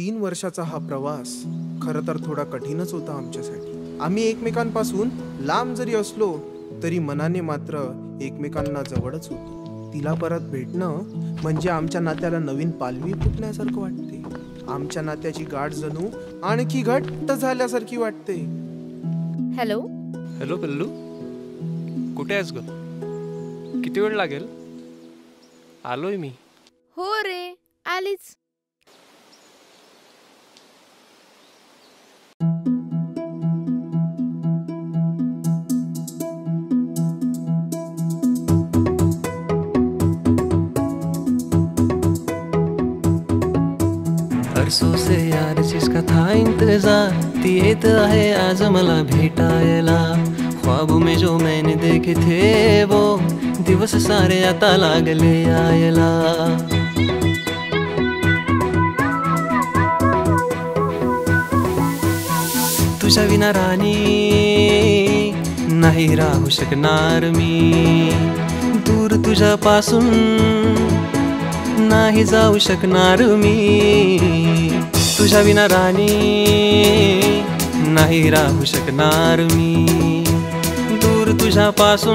3 वर्षाचा हा प्रवास खरं तर थोडा कठीणच होता आमच्यासाठी. आम्ही एकमेकांपासून लांब जरी असलो तरी मनाने मात्र एकमेकांना जवळच होतो. तिला परत भेटणं म्हणजे आमच्या नात्याला नवीन पालवी फुटण्यासारखं वाटते. आमच्या नात्याची गाठ जणू आणखी घट्ट झाल्यासारखी वाटते. हॅलो हॅलो पिल्लू, कुठे आहेस ग? किती वेळ लागेल? आलोय मी. हो रे, आलीच. परसों से यार जिसका था इंतजार, ती येत आहे आज मला भेटायला. ख्वाब में जो मैंने देखे थे वो दिवस सारे आता लागले यायला. तुझ्या विना राणी नाही राहू शकणार मी. दूर तुझ्यापासून नाही जाऊ शकणार मी. तुझ्या विना राणी नाही राहू शकणार मी. दूर तुझ्यापासून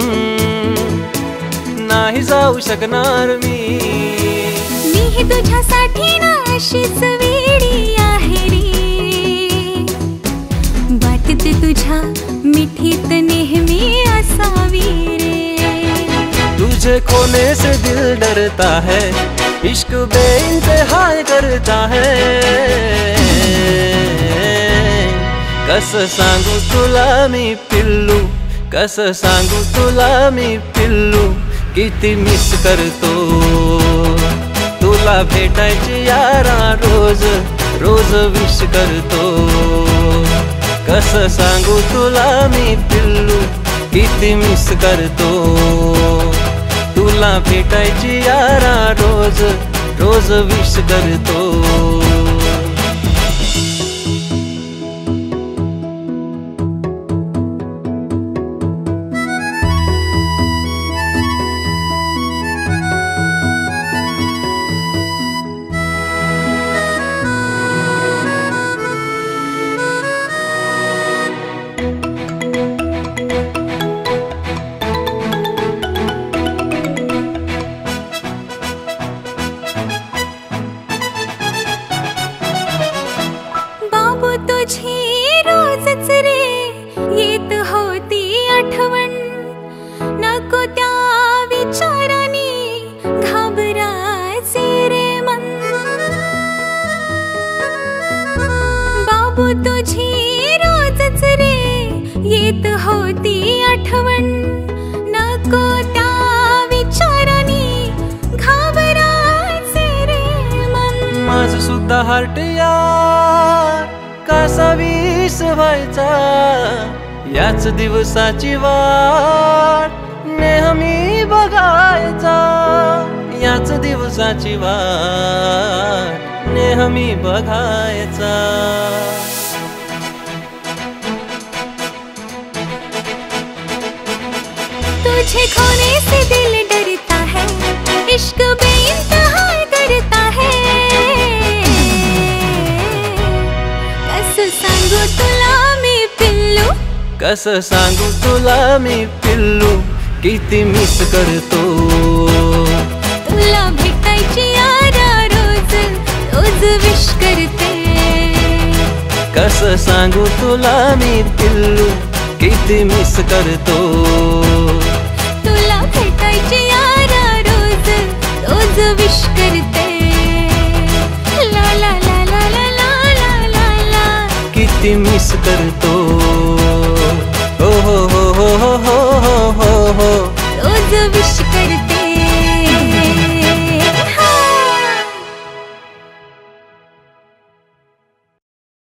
नाही जाऊ शकणार मी. मी तुझ्यासाठी ना अशीच वेडी आहे रे. वाटते तुझ्या मिठीत नेहमी असावी रे. तुझे खोने से दिल डरता है, इश्क बेइंतहा करता है. कसं सांगू तुला मी पिल्लू, कसं सांगू तुला मी पिल्लू, किती मिस करतो तुला भेटायची यारा. रोज रोज विश करतो. कसं सांगू तुला मी पिल्लू, किती मिस करतो तुला भेटायची यारा. रोज रोज विश करतो. तुझी रोजच रे येत होती आठवण. नको त्या विचाराने घाबरायचे रे मन. बाबू तुझी रोजच रे येत होती आठवण. नको त्या विचाराने घाबरायचे रे मन. माझं सुद्धा हार्ट यार कसा विस व्हायचा. याच दिवसाची वाट नेहमी बघायचा. याच दिवसाची वाट नेहमी बघायचा. तुझे खोने से दिल डरता है, इश्क बेइंतहा करता है. कसं सांगू तुला मी पिल्लू, कसं सांगू तुला मी पिल्लू, किती मिस करतो तुला भेटायची यारा. रोज रोज विश करते. कसं सांगू तुला मी पिल्लू, किती मिस करतो तुला भेटायची यारा. रोज रोज विश करते. ला ला ला ला ला ला ला ला. किती मिस करतो. हो हो हो हो हो हो हो. रोज विश करते.